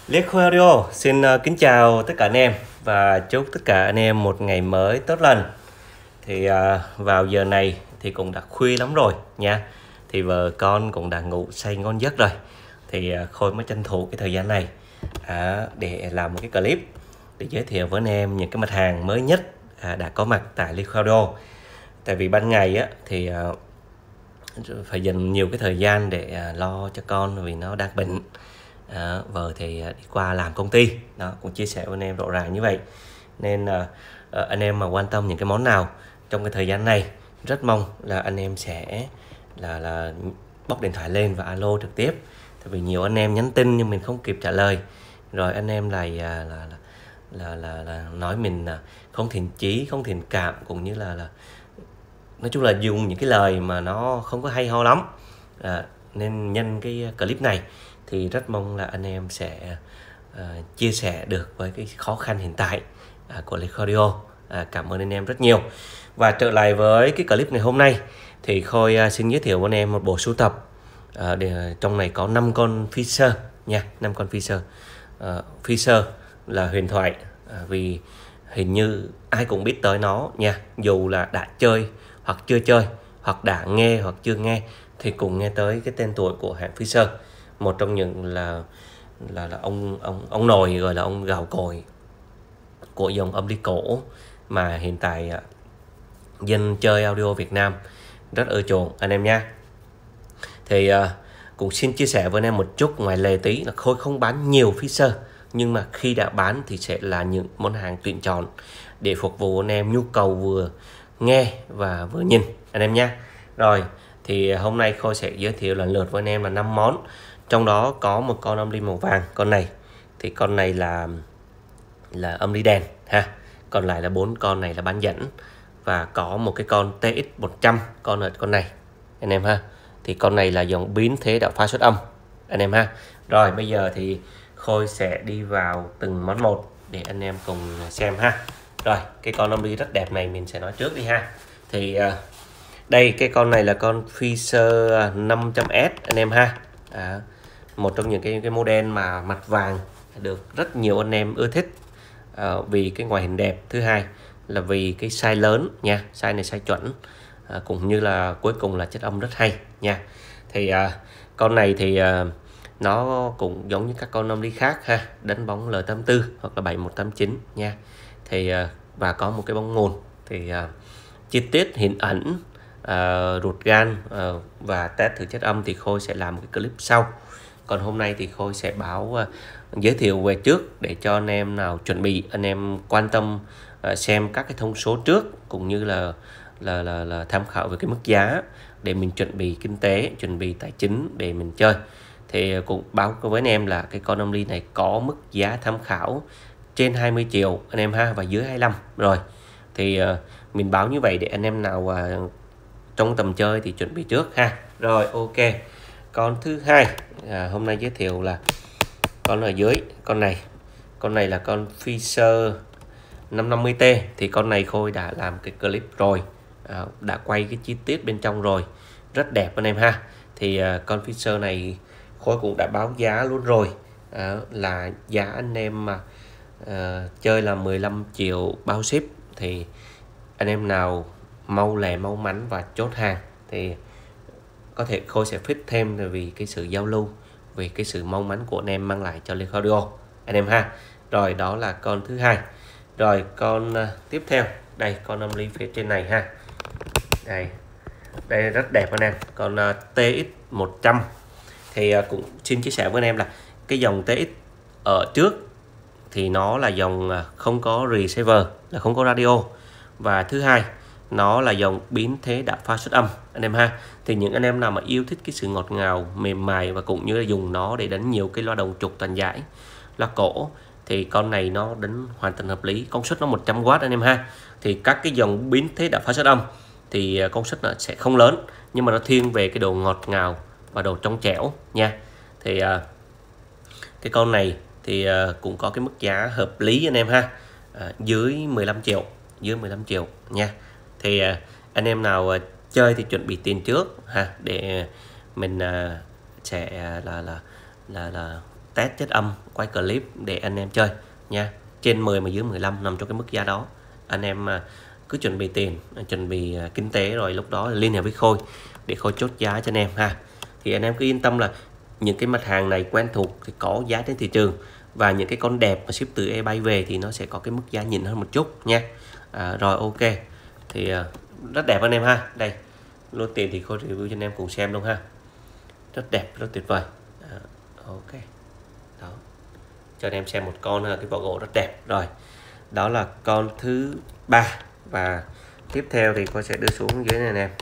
Liếc Audio xin kính chào tất cả anh em và chúc tất cả anh em một ngày mới tốt lành. Thì vào giờ này thì cũng đã khuya lắm rồi nha. Thì vợ con cũng đã ngủ say ngon giấc rồi. Thì Khôi mới tranh thủ cái thời gian này để làm một cái clip để giới thiệu với anh em những cái mặt hàng mới nhất đã có mặt tại Liếc Audio. Tại vì ban ngày thì phải dành nhiều cái thời gian để lo cho con vì nó đang bệnh. Vợ thì đi qua làm công ty đó, cũng chia sẻ với anh em rõ ràng như vậy, nên anh em mà quan tâm những cái món nào trong cái thời gian này, rất mong là anh em sẽ là bóc điện thoại lên và alo trực tiếp. Tại vì nhiều anh em nhắn tin nhưng mình không kịp trả lời, rồi anh em lại là nói mình không thiện chí, không thiện cảm, cũng như là nói chung là dùng những cái lời mà nó không có hay ho lắm. Nên nhân cái clip này thì rất mong là anh em sẽ chia sẻ được với cái khó khăn hiện tại của Liếc Audio. Cảm ơn anh em rất nhiều. Và trở lại với cái clip ngày hôm nay thì Khôi xin giới thiệu với anh em một bộ sưu tập. Trong này có 5 con Fisher nha, 5 con Fisher. Fisher là huyền thoại, vì hình như ai cũng biết tới nó nha, dù là đã chơi hoặc chưa chơi, hoặc đã nghe hoặc chưa nghe thì cũng nghe tới cái tên tuổi của hãng Fisher. Một trong những là ông nội, gọi là ông gạo cội của dòng âm ly cổ mà hiện tại dân chơi audio Việt Nam rất ưa chuộng anh em nha. Thì cũng xin chia sẻ với anh em một chút ngoài lề tí là Khôi không bán nhiều Fisher, nhưng mà khi đã bán thì sẽ là những món hàng tuyển chọn để phục vụ anh em nhu cầu vừa nghe và vừa nhìn anh em nha. Rồi thì hôm nay Khôi sẽ giới thiệu lần lượt với anh em là 5 món. Trong đó có một con âm ly màu vàng, con này thì con này là âm ly đèn ha. Còn lại là 4 con này là bán dẫn, và có một cái con TX100, con ở con này anh em ha. Thì con này là dòng biến thế đạo pha xuất âm anh em ha. Rồi bây giờ thì Khôi sẽ đi vào từng món một để anh em cùng xem ha. Rồi cái con âm ly rất đẹp này mình sẽ nói trước đi ha. Thì đây, cái con này là con Fisher 500S anh em ha. Một trong những cái model mà mặt vàng được rất nhiều anh em ưa thích, vì cái ngoại hình đẹp, thứ hai là vì cái size lớn nha, size này size chuẩn, cũng như là cuối cùng là chất âm rất hay nha. Thì con này thì nó cũng giống như các con âm ly khác ha, đánh bóng L84 hoặc là 7189 nha. Thì và có một cái bóng nguồn. Thì chi tiết hình ảnh, ruột gan và test thử chất âm thì Khôi sẽ làm một cái clip sau. Còn hôm nay thì Khôi sẽ giới thiệu về trước để cho anh em nào chuẩn bị, anh em quan tâm xem các cái thông số trước, cũng như là tham khảo về cái mức giá để mình chuẩn bị kinh tế, chuẩn bị tài chính để mình chơi. Thì cũng báo với anh em là cái con âm ly này có mức giá tham khảo trên 20 triệu anh em ha, và dưới 25 rồi. Thì mình báo như vậy để anh em nào trong tầm chơi thì chuẩn bị trước ha. Rồi ok, con thứ hai hôm nay giới thiệu là con ở dưới, con này là con Fisher 550T. Thì con này Khôi đã làm cái clip rồi, đã quay cái chi tiết bên trong rồi, rất đẹp anh em ha. Thì con Fisher này Khôi cũng đã báo giá luôn rồi, là giá anh em mà chơi là 15 triệu bao ship. Thì anh em nào mau lẹ mau mắn và chốt hàng thì có thể Khôi sẽ fit thêm, vì cái sự giao lưu, vì cái sự mong mắn của anh em mang lại cho Liếc Audio anh em ha. Rồi đó là con thứ hai. Rồi con tiếp theo, đây con âm ly phía trên này ha. Đây rất đẹp anh em, con TX100. Thì cũng xin chia sẻ với anh em là cái dòng TX ở trước thì nó là dòng không có receiver, là không có radio, và thứ hai nó là dòng biến thế đạo pha xuất âm anh em ha. Thì những anh em nào mà yêu thích cái sự ngọt ngào, mềm mại, và cũng như là dùng nó để đánh nhiều cái loa đồng trục toàn giải, loa cổ, thì con này nó đánh hoàn toàn hợp lý. Công suất nó 100W anh em ha. Thì các cái dòng biến thế đạo pha xuất âm thì công suất nó sẽ không lớn, nhưng mà nó thiên về cái độ ngọt ngào và độ trong trẻo nha. Thì cái con này thì cũng có cái mức giá hợp lý anh em ha, dưới 15 triệu nha. Thì anh em nào chơi thì chuẩn bị tiền trước ha, để mình sẽ là test chất âm, quay clip để anh em chơi nha. Trên 10 mà dưới 15 nằm trong cái mức giá đó. Anh em cứ chuẩn bị tiền, chuẩn bị kinh tế, rồi lúc đó liên hệ với Khôi để Khôi chốt giá cho anh em ha. Thì anh em cứ yên tâm là những cái mặt hàng này quen thuộc thì có giá trên thị trường, và những cái con đẹp mà ship từ eBay về thì nó sẽ có cái mức giá nhỉnh hơn một chút nha. Rồi ok, thì rất đẹp anh em ha. Đây lô tiền thì Khôi review cho anh em cùng xem luôn ha. Rất đẹp, rất tuyệt vời. Ok, đó cho anh em xem một con cái vỏ gỗ rất đẹp. Rồi đó là con thứ 3, và tiếp theo thì Khôi sẽ đưa xuống dưới này anh em.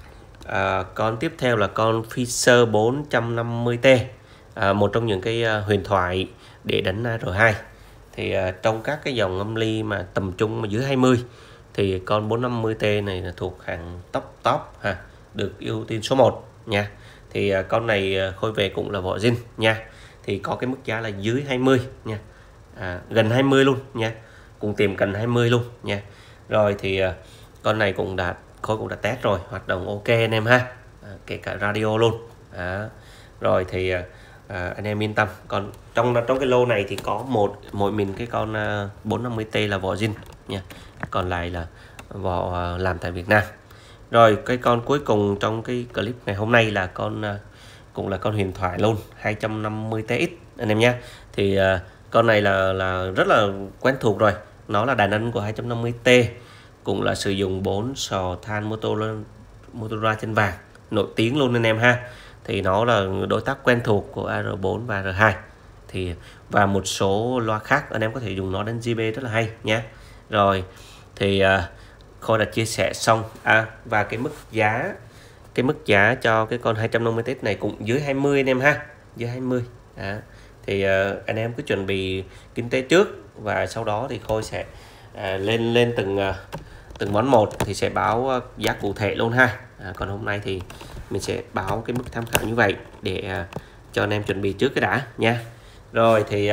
Con tiếp theo là con Fisher 450T, một trong những cái huyền thoại để đánh R2. Thì trong các cái dòng âm ly mà tầm trung mà dưới 20 thì con 450T này là thuộc hàng top ha, được ưu tiên số 1 nha. Thì con này Khôi về cũng là vỏ zin nha, thì có cái mức giá là dưới 20 nha, gần 20 luôn nha, cùng tìm gần 20 luôn nha. Rồi thì con này Khôi cũng đã test rồi, hoạt động ok anh em ha, kể cả radio luôn. Rồi thì anh em yên tâm. Còn trong cái lô này thì có mỗi mình cái con 450T là vỏ zin nha, còn lại là vỏ làm tại Việt Nam. Rồi cái con cuối cùng trong cái clip ngày hôm nay là cũng là con huyền thoại luôn, 250TX anh em nhé. Thì con này là rất là quen thuộc rồi, nó là đàn anh của 250T, cũng là sử dụng 4 sò than Motorola chân vàng nổi tiếng luôn anh em ha. Thì nó là đối tác quen thuộc của R4 và R2, thì và một số loa khác anh em có thể dùng nó đánh JB rất là hay nhé. Rồi thì Khôi đã chia sẻ xong và cái mức giá cho cái con 250T này cũng dưới 20 anh em ha, dưới 20. Thì anh em cứ chuẩn bị kinh tế trước, và sau đó thì Khôi sẽ lên từng món một thì sẽ báo giá cụ thể luôn ha. Còn hôm nay thì mình sẽ báo cái mức tham khảo như vậy để cho anh em chuẩn bị trước cái đã nha. Rồi thì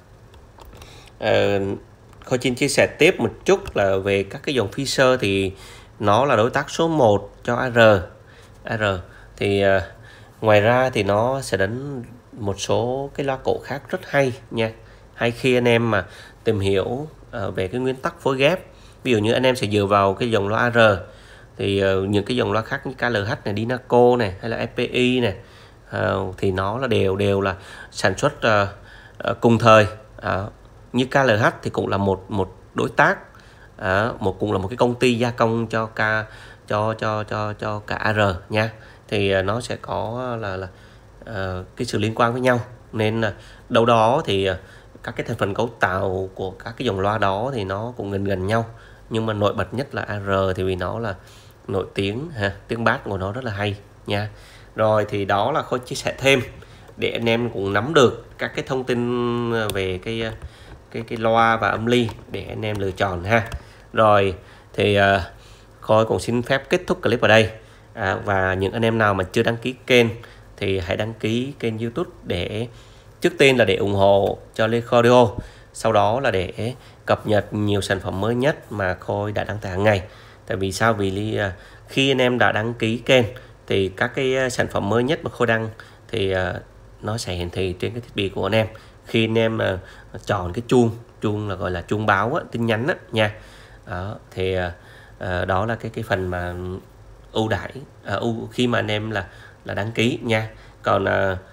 Khôi xin chia sẻ tiếp một chút là về các cái dòng Fisher, thì nó là đối tác số 1 cho R. Thì ngoài ra thì nó sẽ đánh một số cái loa cổ khác rất hay nha. Hay khi anh em mà tìm hiểu về cái nguyên tắc phối ghép, ví dụ như anh em sẽ dựa vào cái dòng loa R, thì những cái dòng loa khác như KLH này, Dinaco này, hay là FPI này, thì nó là đều là sản xuất cùng thời. Như KLH thì cũng là một đối tác, cũng là một cái công ty gia công cho cả R nha. Thì nó sẽ có là cái sự liên quan với nhau, nên đâu đó thì các cái thành phần cấu tạo của các cái dòng loa đó thì nó cũng gần nhau, nhưng mà nổi bật nhất là R thì vì nó là nổi tiếng ha, tiếng bass của nó rất là hay nha. Rồi thì đó là Khôi chia sẻ thêm để anh em cũng nắm được các cái thông tin về cái loa và âm ly để anh em lựa chọn ha. Rồi thì Khôi cũng xin phép kết thúc clip ở đây. Và những anh em nào mà chưa đăng ký kênh thì hãy đăng ký kênh YouTube để trước tiên là để ủng hộ cho Lê Khôi Audio, sau đó là để cập nhật nhiều sản phẩm mới nhất mà Khôi đã đăng tải hàng ngày. Tại vì sao? Vì khi anh em đã đăng ký kênh thì các cái sản phẩm mới nhất mà Khôi đăng thì nó sẽ hiển thị trên cái thiết bị của anh em. Khi anh em chọn cái chuông là gọi là chuông báo tin nhắn nha. Đó, thì đó là cái phần mà ưu đãi khi mà anh em là đăng ký nha. Còn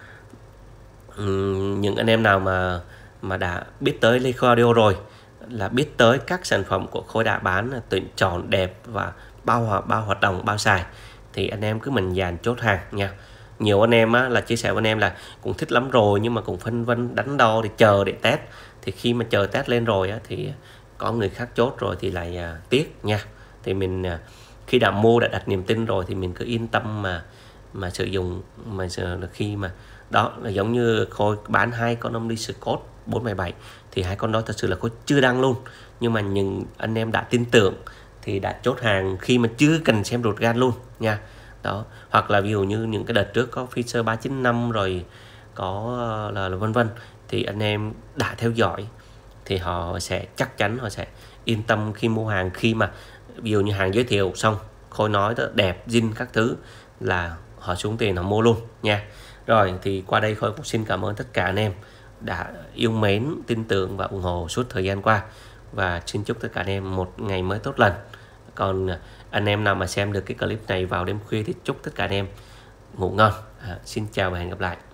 những anh em nào mà đã biết tới Lê Khôi Audio rồi, là biết tới các sản phẩm của Khôi đã bán tuyển chọn đẹp và bao hoạt động, bao xài, thì anh em cứ mạnh dạn chốt hàng nha. Nhiều anh em là chia sẻ với anh em là cũng thích lắm rồi, nhưng mà cũng phân vân đắn đo để chờ để test. Thì khi mà chờ test lên rồi thì có người khác chốt rồi thì lại tiếc nha. Thì mình khi đã mua, đã đặt niềm tin rồi thì mình cứ yên tâm mà sử dụng. Mà khi mà đó là giống như Khôi bán 2 con âm ly Scott 477 thì 2 con đó thật sự là Khôi chưa đăng luôn, nhưng mà những anh em đã tin tưởng thì đã chốt hàng khi mà chưa cần xem ruột gan luôn nha. Đó, hoặc là ví dụ như những cái đợt trước có Fisher 395 rồi có là vân vân, thì anh em đã theo dõi thì họ sẽ chắc chắn họ sẽ yên tâm khi mua hàng. Khi mà ví dụ như hàng giới thiệu xong Khôi nói rất đẹp, zin các thứ là họ xuống tiền họ mua luôn nha. Rồi thì qua đây Khôi cũng xin cảm ơn tất cả anh em đã yêu mến, tin tưởng và ủng hộ suốt thời gian qua. Và xin chúc tất cả anh em một ngày mới tốt lành. Còn anh em nào mà xem được cái clip này vào đêm khuya thì chúc tất cả anh em ngủ ngon. Xin chào và hẹn gặp lại.